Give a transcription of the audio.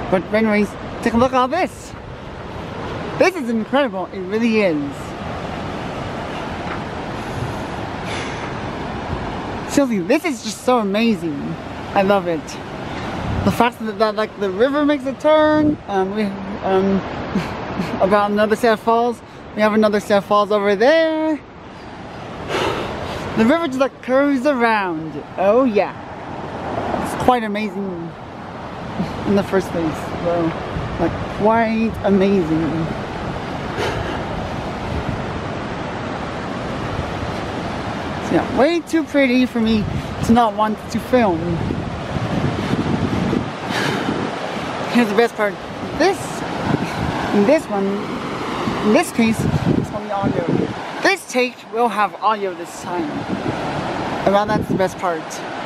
But anyways, take a look at all this. This is incredible, it really is. Seriously, this is just so amazing. I love it. The fact that like the river makes a turn, about another set of falls. We have another set of falls over there. The river just like curves around. Oh yeah. It's quite amazing in the first place. So, like quite amazing. So yeah, way too pretty for me to not want to film. Here's the best part. This case, it's gonna be audio. This take will have audio this time. And well, that's the best part.